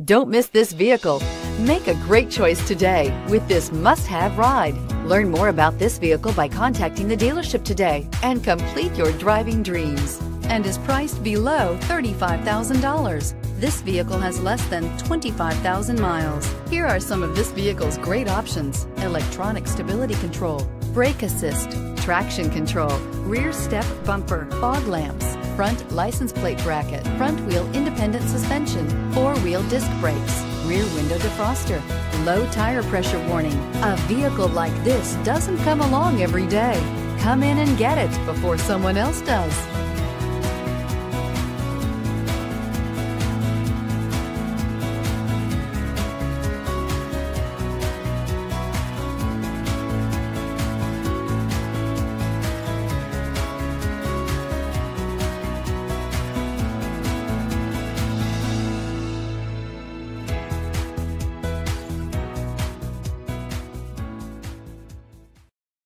Don't miss this vehicle. Make a great choice today with this must-have ride. Learn more about this vehicle by contacting the dealership today and complete your driving dreams, and is priced below $35,000. This vehicle has less than 25,000 miles. Here are some of this vehicle's great options: electronic stability control, brake assist, traction control, rear step bumper, fog lamps, front license plate bracket, front wheel independent suspension, four-wheel disc brakes, rear window defroster, low tire pressure warning. A vehicle like this doesn't come along every day. Come in and get it before someone else does.